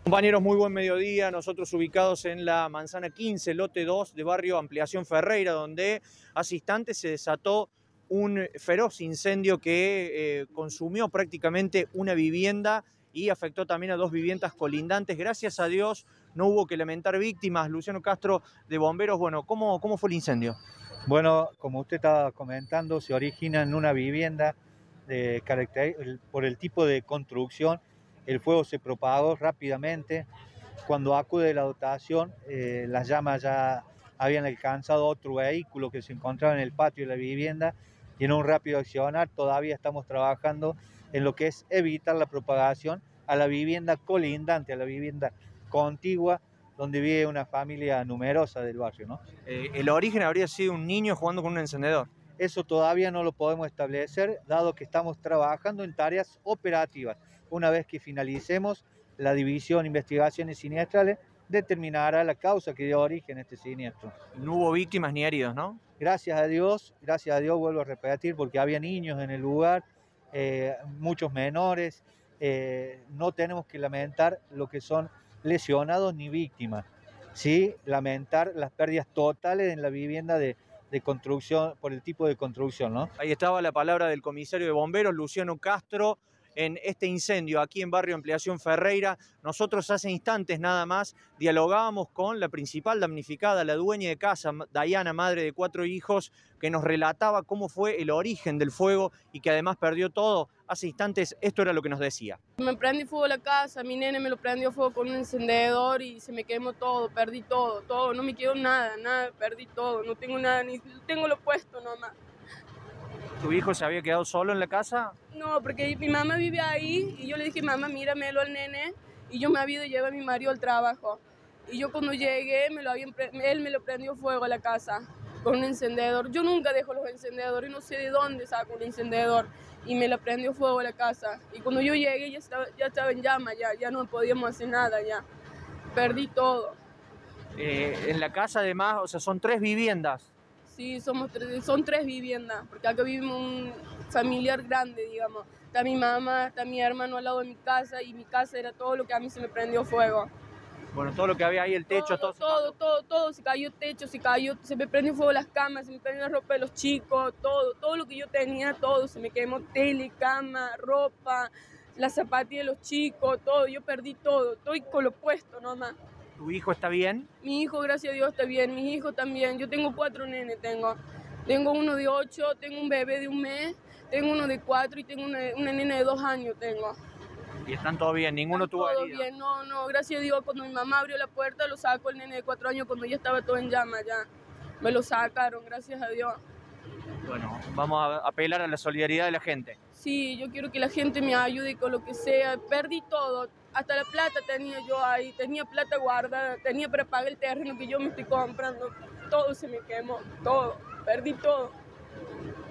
Compañeros, muy buen mediodía. Nosotros ubicados en la manzana 15, lote 2 de barrio Ampliación Ferreira, donde hace instantes se desató un feroz incendio que consumió prácticamente una vivienda y afectó también a dos viviendas colindantes. Gracias a Dios no hubo que lamentar víctimas. Luciano Castro, de Bomberos, bueno, ¿cómo fue el incendio? Bueno, como usted estaba comentando, se origina en una vivienda por el tipo de construcción. El fuego se propagó rápidamente. Cuando acude la dotación, las llamas ya habían alcanzado otro vehículo que se encontraba en el patio de la vivienda y en un rápido accionar todavía estamos trabajando en lo que es evitar la propagación a la vivienda colindante, a la vivienda contigua, donde vive una familia numerosa del barrio, ¿no? El origen habría sido un niño jugando con un encendedor. Eso todavía no lo podemos establecer, dado que estamos trabajando en tareas operativas. Una vez que finalicemos, la División de Investigaciones Siniestrales determinará la causa que dio origen a este siniestro. No hubo víctimas ni heridos, ¿no? Gracias a Dios, vuelvo a repetir, porque había niños en el lugar, muchos menores. No tenemos que lamentar lo que son lesionados ni víctimas. Sí, lamentar las pérdidas totales en la vivienda de construcción, por el tipo de construcción, ¿no? Ahí estaba la palabra del comisario de bomberos, Luciano Castro, en este incendio aquí en barrio Ampliación Ferreira. Nosotros hace instantes nada más dialogábamos con la principal damnificada, la dueña de casa, Dayana, madre de 4 hijos, que nos relataba cómo fue el origen del fuego y que además perdió todo. Hace instantes esto era lo que nos decía. Me prendí fuego la casa, mi nene me lo prendió fuego con un encendedor y se me quemó todo, perdí todo, no me quedó nada, perdí todo, no tengo nada, ni tengo lo puesto nomás. ¿Tu hijo se había quedado solo en la casa? No, porque mi mamá vive ahí y yo le dije, mamá, míramelo al nene, y yo me había ido a llevar a mi marido al trabajo. Y yo cuando llegué, él me lo prendió fuego a la casa con un encendedor. Yo nunca dejo los encendedores, no sé de dónde saco un encendedor, y me lo prendió fuego a la casa. Y cuando yo llegué ya estaba en llamas, ya no podíamos hacer nada, ya perdí todo. En la casa además, o sea, son 3 viviendas. Sí, son 3 viviendas, porque acá vivimos un familiar grande, digamos. Está mi mamá, está mi hermano al lado de mi casa, y mi casa era todo lo que a mí se me prendió fuego. Bueno, todo lo que había ahí, el techo, todo, se cayó el techo, se me prendió fuego las camas, se me prendió la ropa de los chicos, todo lo que yo tenía, todo, se me quemó tele, cama, ropa, las zapatillas de los chicos, todo, yo perdí todo, estoy con lo puesto nomás. ¿Tu hijo está bien? Mi hijo, gracias a Dios, está bien, mis hijos también, yo tengo 4 nenes, tengo uno de 8, tengo un bebé de 1 mes, tengo uno de 4 y tengo una nena de 2 años, tengo. ¿Y están todos bien? ¿Ninguno tuvo herida? Todo bien, no, gracias a Dios, cuando mi mamá abrió la puerta lo sacó el nene de 4 años cuando ya estaba todo en llamas, ya. Me lo sacaron, gracias a Dios. Bueno, vamos a apelar a la solidaridad de la gente. Sí, yo quiero que la gente me ayude con lo que sea. Perdí todo, hasta la plata tenía yo ahí, tenía plata guardada, tenía para pagar el terreno que yo me estoy comprando. Todo se me quemó, todo, perdí todo.